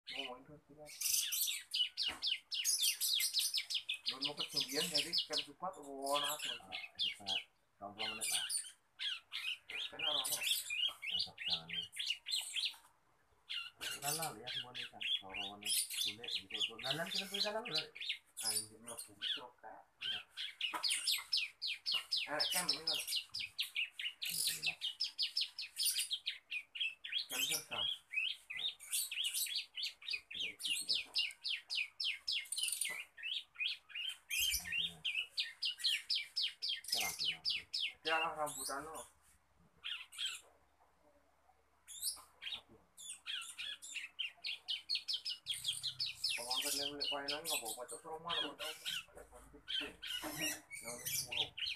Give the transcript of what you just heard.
ngomongin terus kita belum mau kesugihan jadi kan cepat warna tuh Bisa 20 menit lah. kan orang Masuk jalan. Lalu ya semua nih kan. Orang bule gitu. Lalu kita tuh jalan udah. anjing lebu coka kan ini kan kan serta jalan rambutan lo kalau angkat level final nggak bawa cocok sama lo tau yang 10